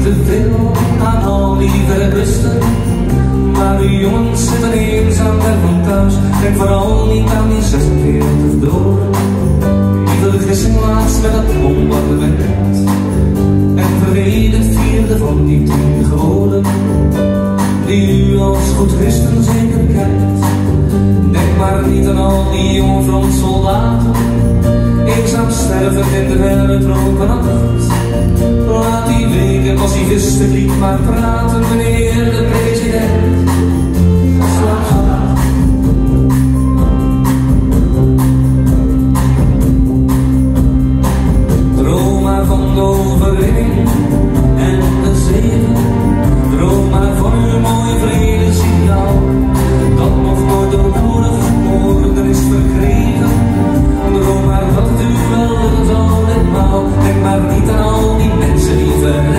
te veel aan al die verrusten. Maar de jongens zitten eenzaam weg van thuis. Denk vooral niet aan die 46 doden. Die vergissing laatst met het bombardement. En vergeet het vierde van die 10 goden. Die u als goed christen zeker kent. Denk maar niet aan al die jonge frontsoldaten. Eenzaam sterven in de herbetrokken nacht. Laat die weken pacifistenlied maar praten, meneer de president. Slaap zacht. Droom maar van de overwinning en de zegen. Droom maar van uw mooi vredesideaal, dat nog nooit door bloedig moorden is verkregen. Droom maar dat u wel zal ditmaal. Denk maar niet aan al die mensen die verrennen.